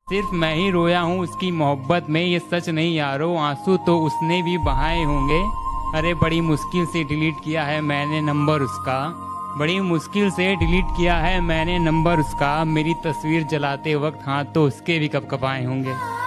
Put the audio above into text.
सिर्फ मैं ही रोया हूँ उसकी मोहब्बत में, ये सच नहीं यारो, आंसू तो उसने भी बहाए होंगे। अरे बड़ी मुश्किल से डिलीट किया है मैंने नंबर उसका, बड़ी मुश्किल से डिलीट किया है मैंने नंबर उसका। मेरी तस्वीर जलाते वक्त हाथ तो उसके भी कपकपाए होंगे।